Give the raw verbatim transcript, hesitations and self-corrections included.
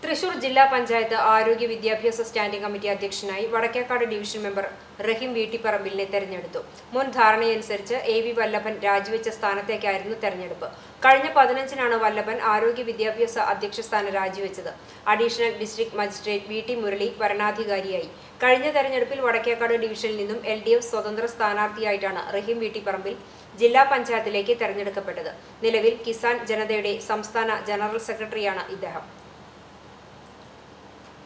തൃശൂർ ജില്ലാ പഞ്ചായത്ത് ആരോഗ്യ വിദ്യാഭ്യാസ സ്റ്റാൻഡിംഗ് കമ്മിറ്റി അധ്യക്ഷനായി വടക്കേക്കാട് ഡിവിഷൻ മെമ്പർ റഹീം വീട്ടിപ്പറമ്പിലിനെ തെരഞ്ഞെടുത്തു. മുൻ ധാരണയനുസരിച്ച് എ വി വല്ലഭൻ രാജിവെച്ച സ്ഥാനത്തേക്കായിരുന്നു തെരഞ്ഞെടുപ്പ്. കഴിഞ്ഞ പതിനഞ്ചിനാണ് വല്ലഭൻ ആരോഗ്യ വിദ്യാഭ്യാസ അധ്യക്ഷ സ്ഥാനം രാജിവെച്ചത്. Additional district magistrate V T Murali വരണാധികാരിയായി. കഴിഞ്ഞ തെരഞ്ഞെടുപ്പിൽ വടക്കേക്കാട് ഡിവിഷനിൽ നിന്നും എൽ ഡി എഫ് സ്വതന്ത്ര സ്ഥാനാർത്ഥിയായിട്ടാണ് റഹീം വീട്ടിപ്പറമ്പിൽ ജില്ലാ പഞ്ചായത്തിലേക്ക് തെരഞ്ഞെടുക്കപ്പെട്ടത്. നിലവിൽ കിസാൻ ജനതയുടെ സംസ്ഥാന ജനറൽ സെക്രട്ടറിയാണ് ഇദ്ദേഹം.